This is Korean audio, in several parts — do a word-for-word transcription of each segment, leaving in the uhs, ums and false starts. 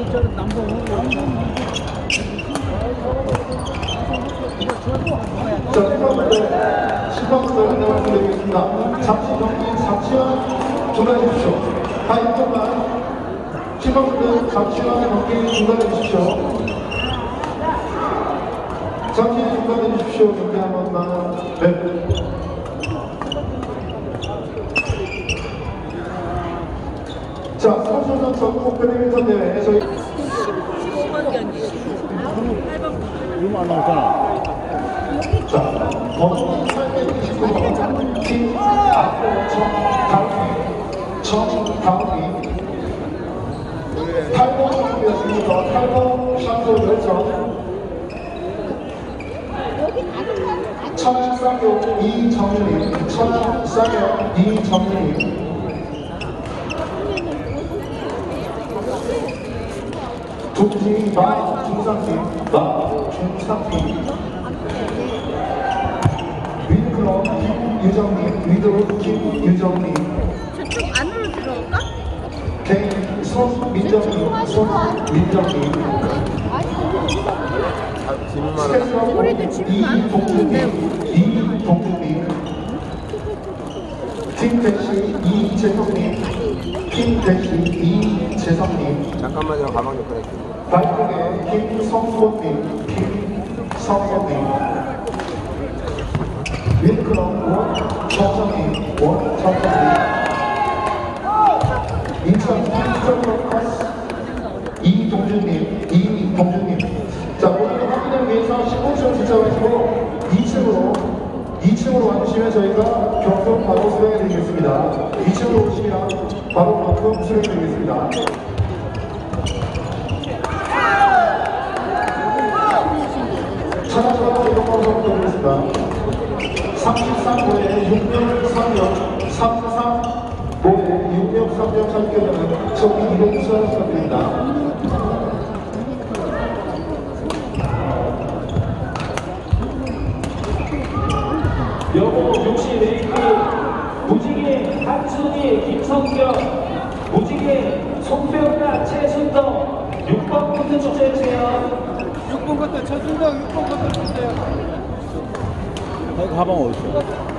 자, 심판부터 안내 말씀드리겠습니다. 잠시 경기 잠시만 중단해 주십시오. 다 일 분만 심판부터 잠시만 경기 중단해 주십시오. 잠시 중단해 주십시오. 경기 한 번만. 네. 자, 삼성전 전국 배드민턴 대회 저희 얼마 안 나왔잖아. 자, 번호 삼백이십구 번 팀 앞으로 정다운이 정다운이 팔 번 준비했습니다. 팔 번 샹소 열정 천쌍교 이정윤님 천쌍교 이정윤님 두팀 마 중상팀 마 중상팀 위드클럽 김유정님 위드로 김유정님 저쪽 안으로 들어올까? 개인 손민정님 손민정님 스케스럽 이동주님 이동주님 팀대시 이재성님 팀대시 이재성님 잠깐만요. 가방 좀 꺼낼게요. 발등에 김성곤님 김성곤님 윌크럼 원정정님 원정정님 인천 스토커스 이동준님 이동준님 자 오늘 확인을 위해서 십오 층 지정하시고 이 층으로 이 층으로 와주시면 저희가 경품 바로 수령해드리겠습니다. 이 층으로 오시면 바로 경품 수령해드리겠습니다. 차량과 이동방송 드리겠습니다. 삼십삼 호에 육육삼육 삼삼 호에 육육삼육 참교자는 정기 이동 수행 부탁드립니다. 여고 육시 레이크 무지개 한순희 김성경 무지개 송병나 최순덕 육 번 코트 축제해주세요. 육 번 코트 최순덕 육 번 코트 주세요. 가방 어디 있어?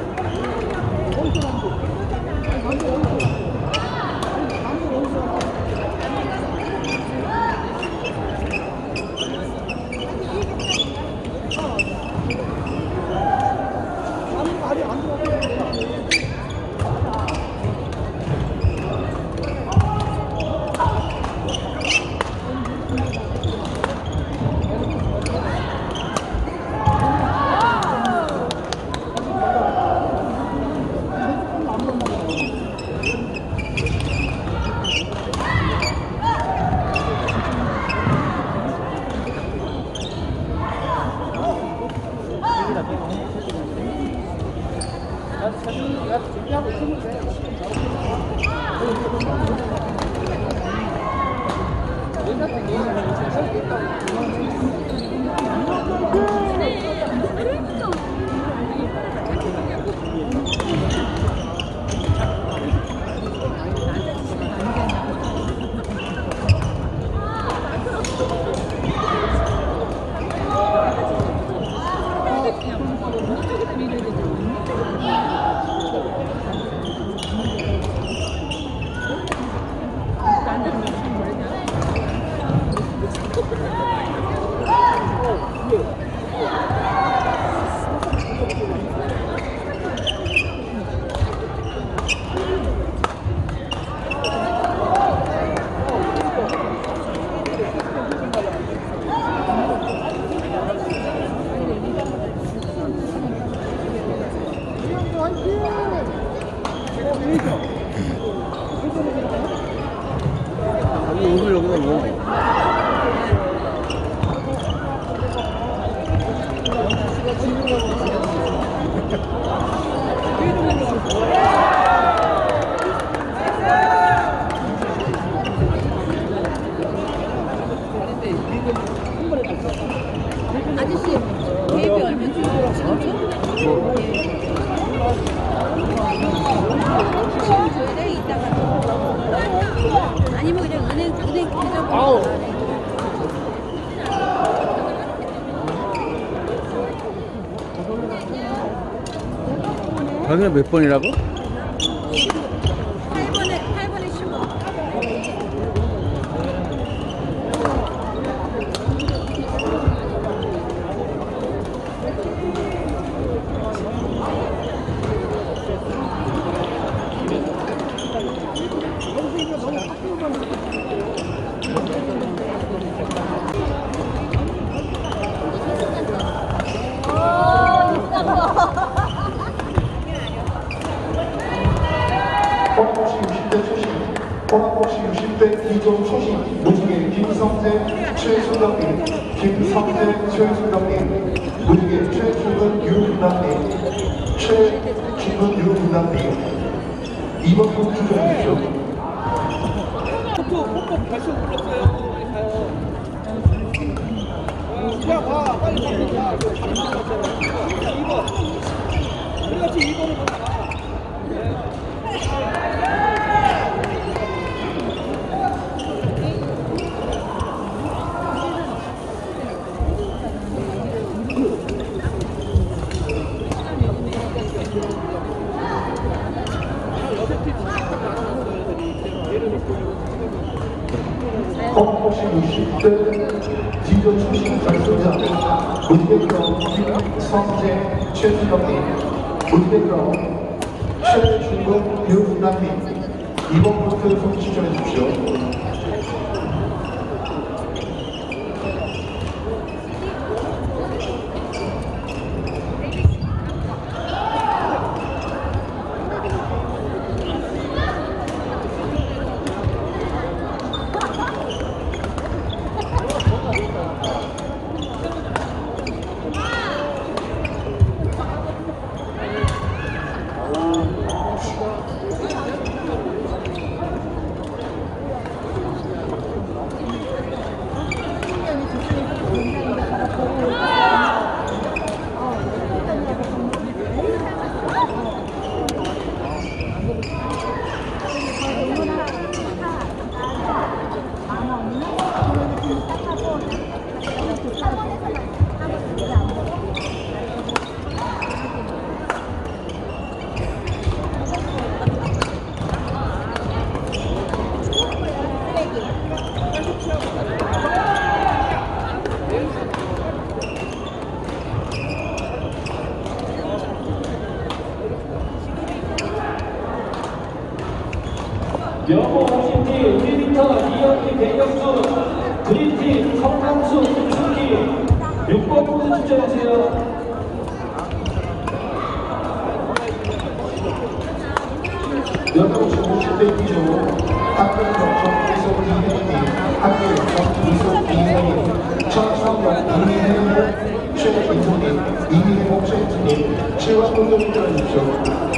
옷을 여기다 넣으면 돼. 아저씨 대비 얼마 주세요? 줘야 돼 이따가. 아니면 그냥 은행 은행 계좌. 자기가 몇 번이라고? 팔 번에 팔 번에 십오. 호랑복시 육십 대 초심, 호랑복시 육십 대 기존 초심, 무지개 김성재, 최순덕님, 김성재, 최순덕님, 무지개 최충근, 유분남님, 최충근, 유분남님, 이번 분 추천해 주십시오. 또 뽀뽀 발송 불렀어요. 야, 봐. 빨리 빨리 가. 이 번. 우리 같이 이 번을 보자. 호랑복시 육십 대 기존 초심 결승자, 무지개 그럼 김성재, 최순덕님, 무지개 그럼 최충근, 유분남님, 이번 분들 추천해 주십시오. 영어 오십 티 우리비터 이영기 배경수 그린팀 성남수 김순기 육 번 부터 추천해주세요. 여덟시 오십 대 기조 학교역 정기석 이혜님, 학교역 정기석 이혜님, 천성역 이혜님, 최인소님, 이혜복 최인수님, 칠화분들 추천해 주십시오.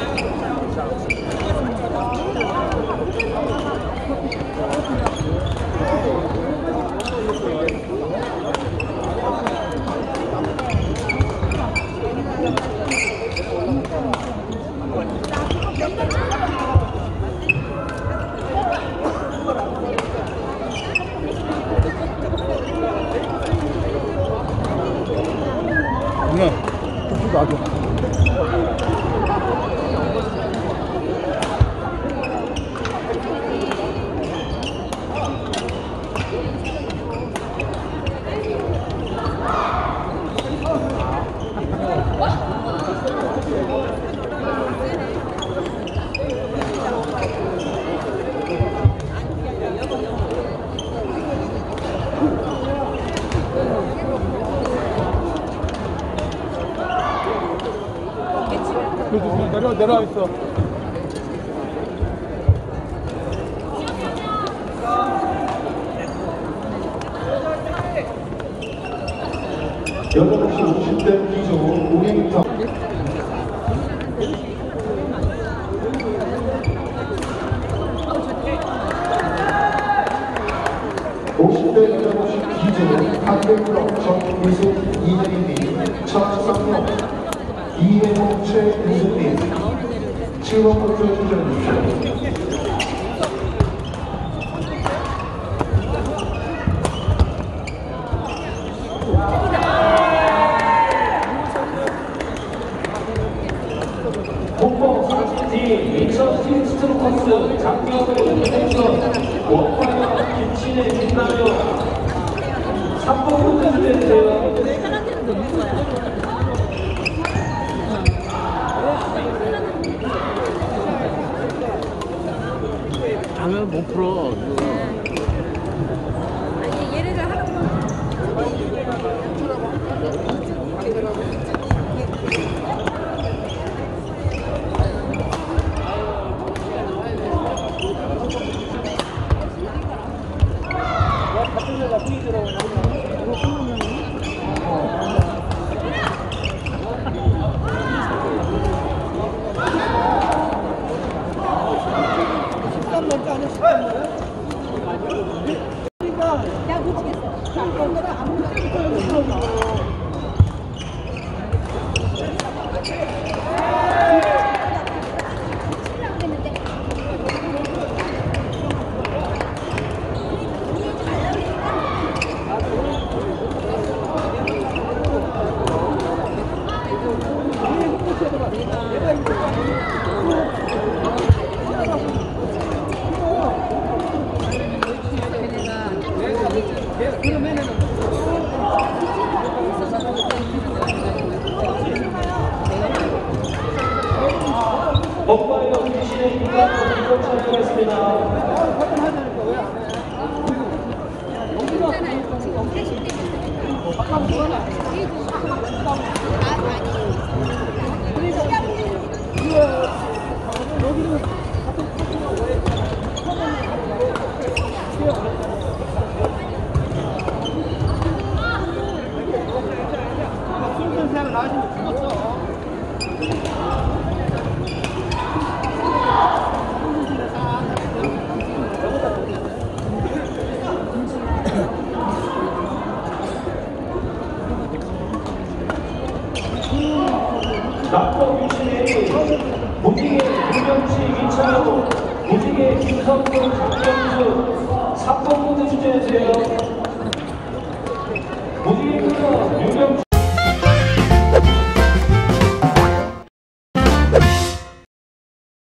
누나, 좀 놔줘. 내려, 내려와 있어. 여덟시 오십 대 기조 오행터 오십 대 여덟시 기조 한백블럭 정미숙 이혜린님, 천성역 이혜복 최은수님, 칠 번부터 추천해 주십시오. 김생선, 원파이어 김치네 김남효. 삼 번 문제 주제주세요. 왜 사람들은 넣는 거야? 라면 못 풀어. 아니 얘네들 하는 거. 같은 데가 뿌리 들어오는 십삼 번째 아니야? 십삼 번? 그러니까 내가 못 치겠어. 그럼 내가 아무것도 여기 들어오고 원파이어 김치네 김남효 이번 촬영했습니다. 생각을 나시면 죽었어. 낙법 유신의 무지개 유명치 이창호, 무지개 김성근 박경수. 삼 번 문제 주제주세요. 무지개 유명치